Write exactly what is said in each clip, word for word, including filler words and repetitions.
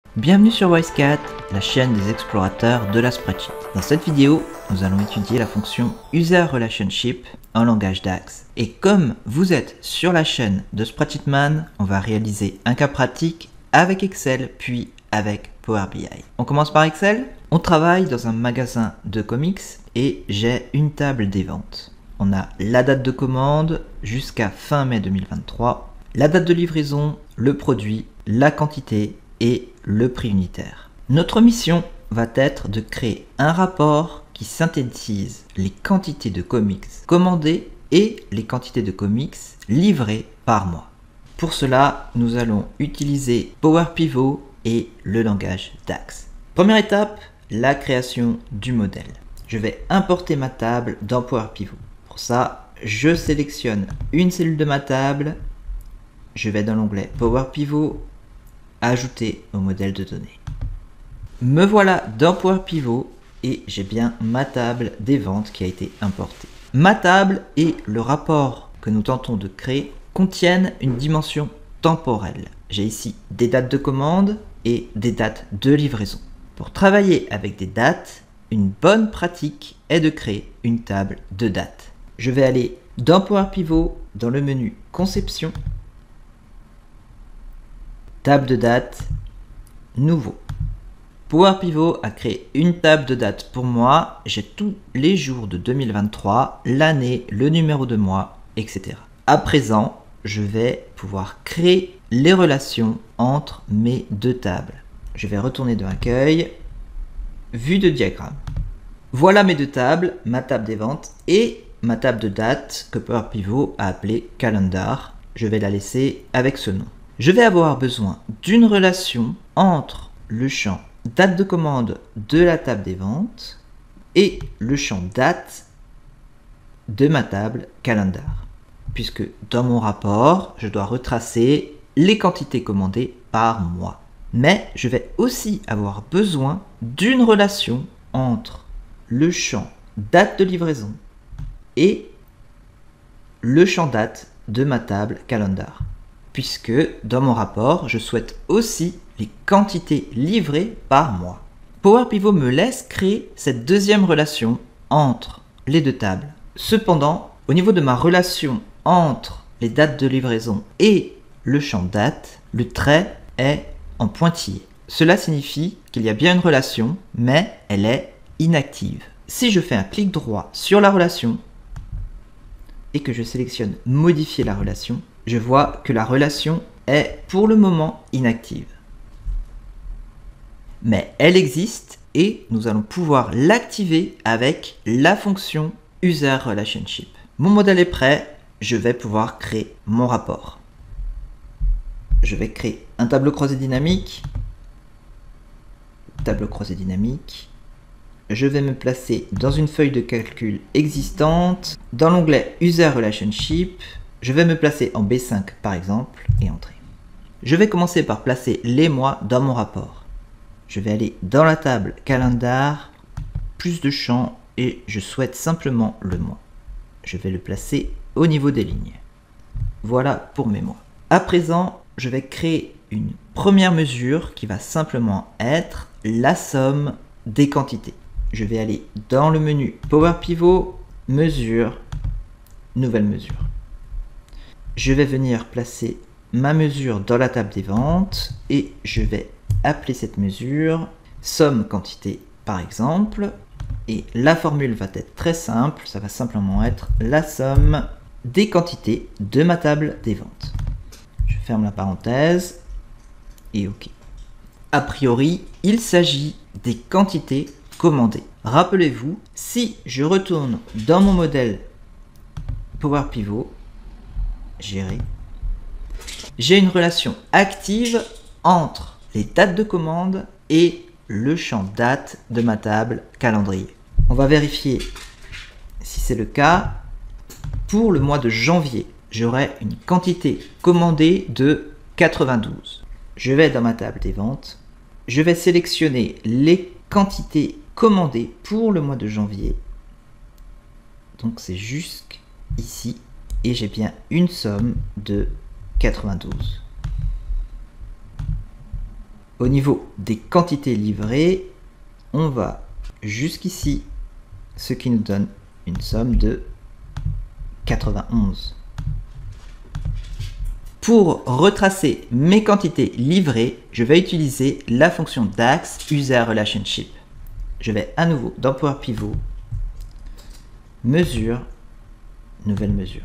Bienvenue sur WiseCat, la chaîne des explorateurs de la spreadsheet. Dans cette vidéo, nous allons étudier la fonction User Relationship en langage DAX. Et comme vous êtes sur la chaîne de Spreadsheetman, on va réaliser un cas pratique avec Excel puis avec Power B I. On commence par Excel. On travaille dans un magasin de comics et j'ai une table des ventes. On a la date de commande jusqu'à fin mai deux mille vingt-trois, la date de livraison, le produit, la quantité et le prix unitaire. Notre mission va être de créer un rapport qui synthétise les quantités de comics commandées et les quantités de comics livrées par mois. Pour cela, nous allons utiliser Power Pivot et le langage DAX. Première étape, la création du modèle. Je vais importer ma table dans Power Pivot. Pour ça, je sélectionne une cellule de ma table, je vais dans l'onglet Power Pivot, ajouter au modèle de données. Me voilà dans Power Pivot et j'ai bien ma table des ventes qui a été importée. Ma table et le rapport que nous tentons de créer contiennent une dimension temporelle. J'ai ici des dates de commande et des dates de livraison. Pour travailler avec des dates, une bonne pratique est de créer une table de dates. Je vais aller dans Power Pivot, dans le menu Conception, table de date, nouveau. Power Pivot a créé une table de date pour moi. J'ai tous les jours de deux mille vingt-trois, l'année, le numéro de mois, et cetera. À présent, je vais pouvoir créer les relations entre mes deux tables. Je vais retourner dans Accueil, vue de diagramme. Voilà mes deux tables, ma table des ventes et ma table de date que Power Pivot a appelée Calendar. Je vais la laisser avec ce nom. Je vais avoir besoin d'une relation entre le champ date de commande de la table des ventes et le champ date de ma table Calendar. Puisque dans mon rapport, je dois retracer les quantités commandées par mois. Mais je vais aussi avoir besoin d'une relation entre le champ date de livraison et le champ date de ma table Calendar. Puisque dans mon rapport, je souhaite aussi les quantités livrées par mois. Power Pivot me laisse créer cette deuxième relation entre les deux tables. Cependant, au niveau de ma relation entre les dates de livraison et le champ date, le trait est en pointillé. Cela signifie qu'il y a bien une relation, mais elle est inactive. Si je fais un clic droit sur la relation et que je sélectionne modifier la relation, je vois que la relation est pour le moment inactive. Mais elle existe et nous allons pouvoir l'activer avec la fonction User Relationship. Mon modèle est prêt, je vais pouvoir créer mon rapport. Je vais créer un tableau croisé dynamique. Tableau croisé dynamique. Je vais me placer dans une feuille de calcul existante. Dans l'onglet User Relationship, je vais me placer en B cinq par exemple et entrer. Je vais commencer par placer les mois dans mon rapport. Je vais aller dans la table Calendar, plus de champs et je souhaite simplement le mois. Je vais le placer au niveau des lignes. Voilà pour mes mois. À présent, je vais créer une première mesure qui va simplement être la somme des quantités. Je vais aller dans le menu Power Pivot, mesure, nouvelle mesure. Je vais venir placer ma mesure dans la table des ventes et je vais appeler cette mesure somme quantité par exemple. Et la formule va être très simple, ça va simplement être la somme des quantités de ma table des ventes. Je ferme la parenthèse et OK. A priori, il s'agit des quantités commandées. Rappelez-vous, si je retourne dans mon modèle Power Pivot, gérer, j'ai une relation active entre les dates de commande et le champ date de ma table calendrier. On va vérifier si c'est le cas. Pour le mois de janvier, j'aurai une quantité commandée de quatre-vingt-douze. Je vais dans ma table des ventes. Je vais sélectionner les quantités commandées pour le mois de janvier. Donc c'est jusqu'ici. Et j'ai bien une somme de quatre-vingt-douze. Au niveau des quantités livrées, on va jusqu'ici, ce qui nous donne une somme de quatre-vingt-onze. Pour retracer mes quantités livrées, je vais utiliser la fonction DAX User Relationship. Je vais à nouveau dans Power Pivot, mesure, nouvelle mesure.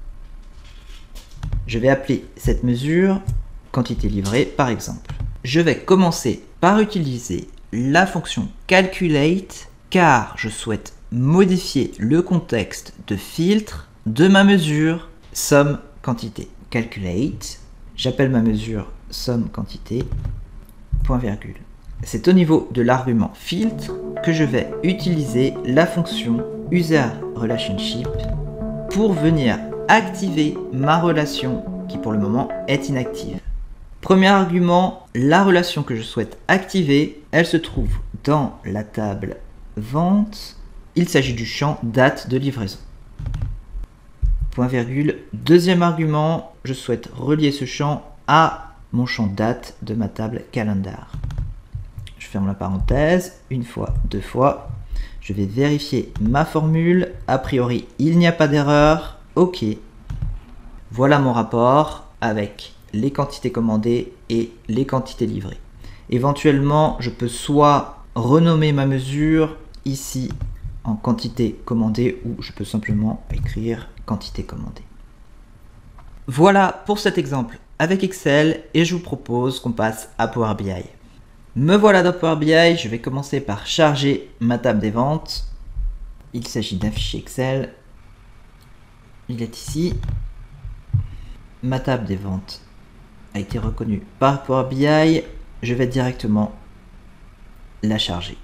Je vais appeler cette mesure quantité livrée par exemple. Je vais commencer par utiliser la fonction Calculate car je souhaite modifier le contexte de filtre de ma mesure somme quantité. Calculate, j'appelle ma mesure somme quantité, point virgule. C'est au niveau de l'argument filtre que je vais utiliser la fonction User Relationship pour venir activer ma relation qui pour le moment est inactive. Premier argument, la relation que je souhaite activer, elle se trouve dans la table vente. Il s'agit du champ date de livraison. Point virgule. Deuxième argument, je souhaite relier ce champ à mon champ date de ma table calendar. Je ferme la parenthèse, une fois, deux fois. Je vais vérifier ma formule. A priori, il n'y a pas d'erreur. OK. Voilà mon rapport avec les quantités commandées et les quantités livrées. Éventuellement, je peux soit renommer ma mesure ici en quantité commandée ou je peux simplement écrire quantité commandée. Voilà pour cet exemple avec Excel et je vous propose qu'on passe à Power B I. Me voilà dans Power B I, je vais commencer par charger ma table des ventes. Il s'agit d'un fichier Excel. Il est ici. Ma table des ventes a été reconnue par Power B I. Je vais directement la charger.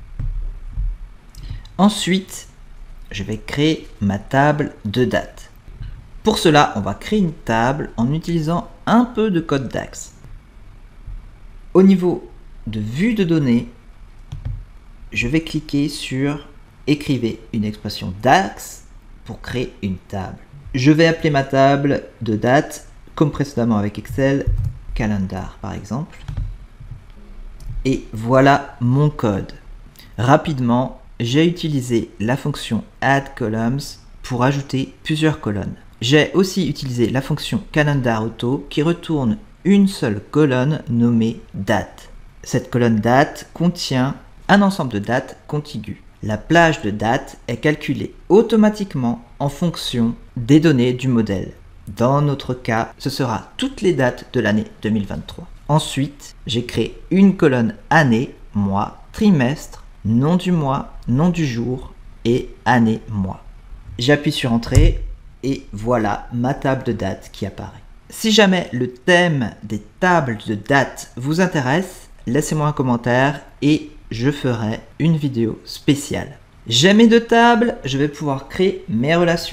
Ensuite, je vais créer ma table de date. Pour cela, on va créer une table en utilisant un peu de code DAX. Au niveau de vue de données, je vais cliquer sur écrivez une expression DAX pour créer une table. Je vais appeler ma table de date, comme précédemment avec Excel, calendar par exemple. Et voilà mon code. Rapidement, j'ai utilisé la fonction add columns pour ajouter plusieurs colonnes. J'ai aussi utilisé la fonction calendar auto qui retourne une seule colonne nommée date. Cette colonne date contient un ensemble de dates contiguës. La plage de date est calculée automatiquement en fonction des données du modèle. Dans notre cas, ce sera toutes les dates de l'année deux mille vingt-trois. Ensuite, j'ai créé une colonne année, mois, trimestre, nom du mois, nom du jour et année, mois. J'appuie sur Entrée et voilà ma table de date qui apparaît. Si jamais le thème des tables de date vous intéresse, laissez-moi un commentaire et je ferai une vidéo spéciale. J'ai mes deux tables, je vais pouvoir créer mes relations.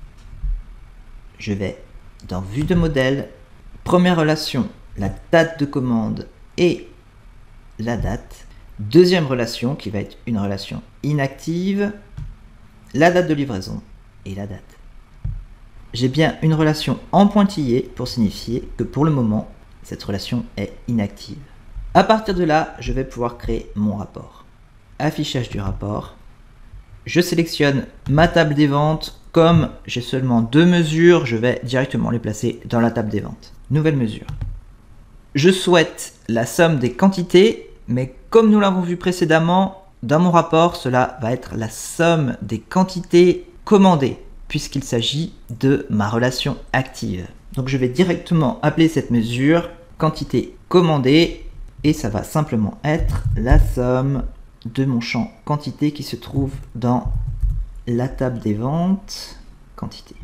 Je vais dans Vue de modèle, première relation, la date de commande et la date. Deuxième relation qui va être une relation inactive, la date de livraison et la date. J'ai bien une relation en pointillé pour signifier que pour le moment, cette relation est inactive. À partir de là, je vais pouvoir créer mon rapport. Affichage du rapport. Je sélectionne ma table des ventes. Comme j'ai seulement deux mesures, je vais directement les placer dans la table des ventes. Nouvelle mesure. Je souhaite la somme des quantités, mais comme nous l'avons vu précédemment, dans mon rapport, cela va être la somme des quantités commandées, puisqu'il s'agit de ma relation active. Donc je vais directement appeler cette mesure quantité commandée et ça va simplement être la somme de mon champ quantité qui se trouve dans la table des ventes, quantité.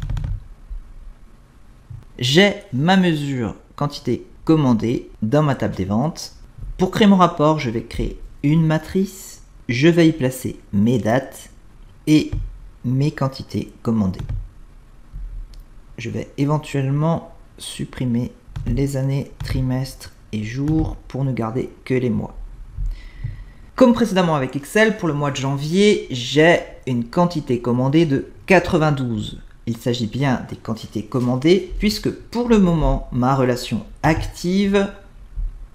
J'ai ma mesure quantité commandée dans ma table des ventes. Pour créer mon rapport, je vais créer une matrice. Je vais y placer mes dates et mes quantités commandées. Je vais éventuellement supprimer les années, trimestres et jours pour ne garder que les mois. Comme précédemment avec Excel, pour le mois de janvier, j'ai une quantité commandée de quatre-vingt-douze. Il s'agit bien des quantités commandées puisque pour le moment, ma relation active est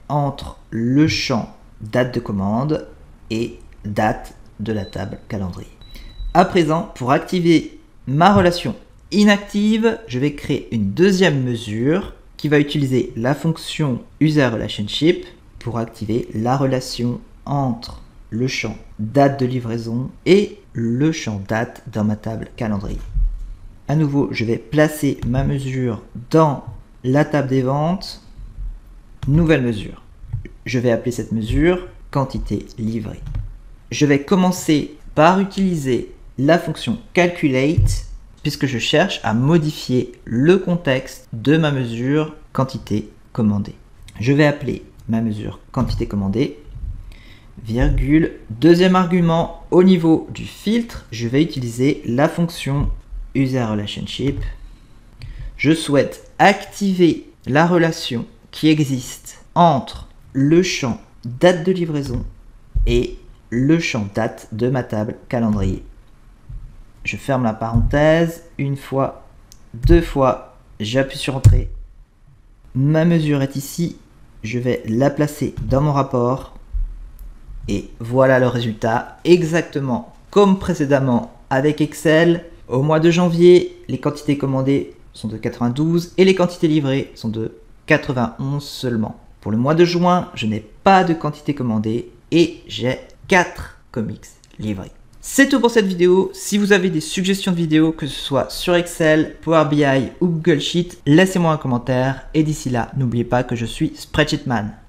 entre le champ date de commande et date de la table calendrier. À présent, pour activer ma relation inactive, je vais créer une deuxième mesure qui va utiliser la fonction userRelationship pour activer la relation entre le champ date de livraison et le champ date dans ma table calendrier. À nouveau, je vais placer ma mesure dans la table des ventes. Nouvelle mesure. Je vais appeler cette mesure quantité livrée. Je vais commencer par utiliser la fonction calculate puisque je cherche à modifier le contexte de ma mesure quantité commandée. Je vais appeler ma mesure quantité commandée, virgule, deuxième argument au niveau du filtre, je vais utiliser la fonction userRelationship. Je souhaite activer la relation qui existe entre le champ date de livraison et le champ date de ma table calendrier. Je ferme la parenthèse, une fois, deux fois, j'appuie sur Entrée. Ma mesure est ici, je vais la placer dans mon rapport et voilà le résultat, exactement comme précédemment avec Excel. Au mois de janvier, les quantités commandées sont de quatre-vingt-douze et les quantités livrées sont de quatre-vingt-onze seulement. Pour le mois de juin, je n'ai pas de quantité commandée et j'ai quatre comics livrés. C'est tout pour cette vidéo. Si vous avez des suggestions de vidéos, que ce soit sur Excel, Power B I ou Google Sheet, laissez-moi un commentaire. Et d'ici là, n'oubliez pas que je suis Spreadsheetman.